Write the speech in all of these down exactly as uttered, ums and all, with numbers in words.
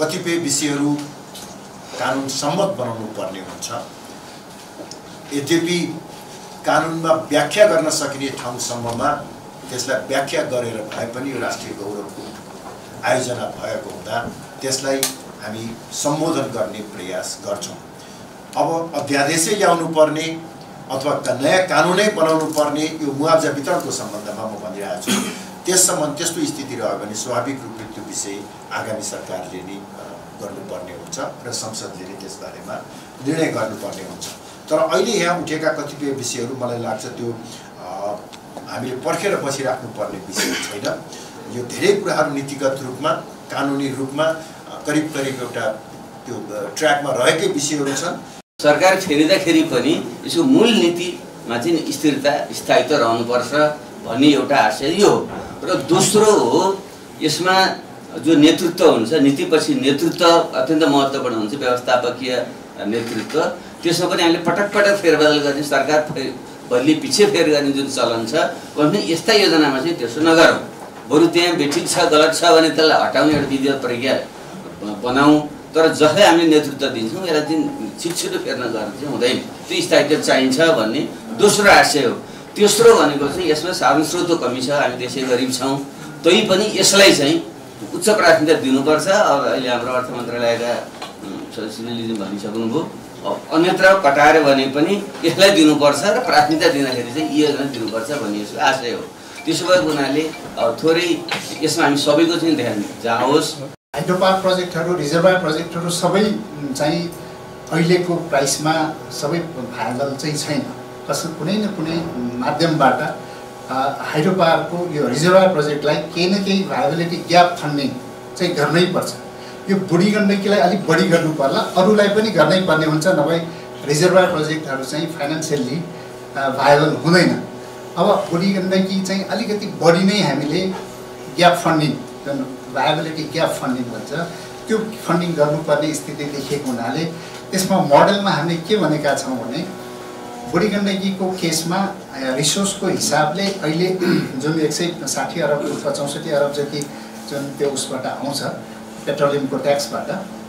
कतिपय विषयहरू कानुन सम्मत बनाउनु पर्ने हुन्छ। यद्यपि कानुनमा व्याख्या गर्न सकिने ठाउँसम्ममा त्यसलाई व्याख्या गरेर भए पनि यो राष्ट्रिय गौरवको आयोजना भएको हुँदा त्यसलाई हामी सम्बोधन गर्ने प्रयास गर्छौँ। अब अध्यादेशै ल्याउनु पर्ने अथवा नयाँ कानुनै बनाउनु पर्ने यो मुआवजा वितरणको सम्बन्धमा म भनिरहेको छु। त्यससम्म त्यस्तो स्थिति रह्यो भने स्वाभाविक रूपले त्यो विषय आगामी सरकारले नै गर्नुपर्ने हुन्छ र संसदले नै त्यसबारेमा निर्णय गर्नुपर्ने हुन्छ। तर अहिले यहाँ उठेका कतिपय विषयहरू मलाई लाग्छ त्यो हामीले पर्खेर बसिराख्नुपर्ने विषय छैन। यो धेरै कुराहरू नीतिगत रूपमा कानुनी रूपमा करिब करिब एउटा त्यो ट्र्याकमा रहेकै विषयहरू छन्। सरकार फेरिँदाखेरि पनि यसको मूल नीतिमा चाहिँ स्थिरता स्थायित्व रहनुपर्छ भन्ने एउटा आशय यो हो। र दोस्रो हो यसमा जो नेतृत्व हुन्छ, नीतिपछि नेतृत्व अत्यन्त महत्त्वपूर्ण हुन्छ, व्यवस्थापकीय नेतृत्व। त्यसमा पनि हामीले पटक पटक फेरबदल गर्ने, सरकार बदली पछि फेर गर्ने जुन चलन छ भने यस्ता योजनामा चाहिँ त्यसो नगरौँ। बरु त्यहाँ बेठिक छ गलत छ भने त्यसलाई हटाउने एउटा विधिवत प्रक्रिया बनाऊँ। तर जसलाई हामीले नेतृत्व दिन्छौँ यसलाई चाहिँ छिटछिटो फेर्न गर्न चाहिँ हुँदैन। त्यो स्थायित्व चाहिन्छ भन्ने दोस्रो आशय हो। तेस्रो भनेको चाहिँ यसमा साधन स्रोतको कमी छ, हामी त्यसै गरिब छौँ, तै पनि यसलाई चाहिँ उच्च प्राथमिकता दिनुपर्छ। अब अहिले हाम्रो अर्थ मन्त्रालयका सचिवले भनिसक्नुभयो, अन्यत्र कटाएर भने पनि यसलाई दिनुपर्छ र प्राथमिकता दिँदाखेरि चाहिँ यो योजना दिनुपर्छ भन्ने यसको आशय हो। त्यसो भएको हुनाले थोरै यसमा हामी सबैको चाहिँ ध्यान जाओस्। हाइड्रो पावर प्रोजेक्टहरू, रिजर्भर प्रोजेक्टहरू सबै चाहिँ अहिलेको प्राइसमा सबै भाइबल चाहिँ छैन। कसै कुनै न कुनै माध्यमबाट हाइड्रो पावरको यो रिजर्भर प्रोजेक्टलाई केही न केही भाइबिलिटी ग्याप फन्डिङ चाहिँ गर्नै पर्छ। यो बुढी गण्डकीलाई अलिक बढी गर्नु पर्ला, अरूलाई पनि गर्नै पर्ने हुन्छ, नभए रिजर्भर प्रोजेक्टहरू चाहिँ फाइनेन्सियल्ली भाइबल हुँदैन। अब बुढी गण्डकी चाहिँ अलिकति बढी नै हामीले gap funding, viability gap funding भन्छ, त्यो फन्डिङ गर्नुपर्ने स्थिति देखिएको हुनाले त्यसमा मोडलमा हामीले के भनेका छौँ भने बुढी गण्डकीको केसमा रिसोर्सको हिसाबले अहिले जुन एक सय साठी अरब अथवा चौसठी अरब जति जुन त्यो उसबाट आउँछ पेट्रोलियमको ट्याक्सबाट,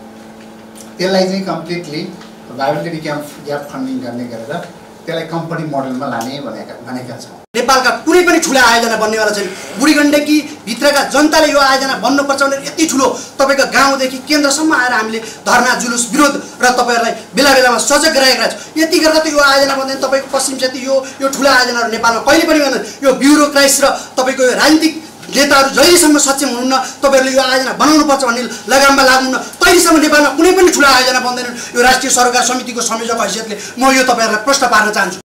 त्यसलाई चाहिँ completely viability gap gap funding गर्ने गरेर त्यसलाई कम्पनी मोडलमा लाने भनेका भनेका छौँ। नेपालका कुनै पनि ठुला आयोजना बन्नेवाला छैन। बुढी गण्डकी भित्रका जनताले यो आयोजना बन्नुपर्छ भनेर यति ठुलो तपाईँको गाउँदेखि केन्द्रसम्म आएर हामीले धरना जुलुस विरोध र तपाईँहरूलाई बेला बेलामा सजग गराएका छौँ। यति गर्दा त यो आयोजना बन्दैन। तपाईँको पश्चिम क्षेत्र यो यो ठुला आयोजनाहरू नेपालमा कहिले पनि बन्दैन। यो ब्युरोक्राइस र तपाईँको यो राजनीतिक नेताहरू जहिलेसम्म सक्षम हुनुहुन्न तपाईँहरूले यो आयोजना बनाउनुपर्छ भन्ने लगाममा लाग्नुहुन्न तहिलेसम्म नेपालमा कुनै पनि ठुला आयोजना बन्दैनन्। यो राष्ट्रिय सरोकार समितिको संयोजक हैसियतले म यो तपाईँहरूलाई प्रश्न पार्न चाहन्छु।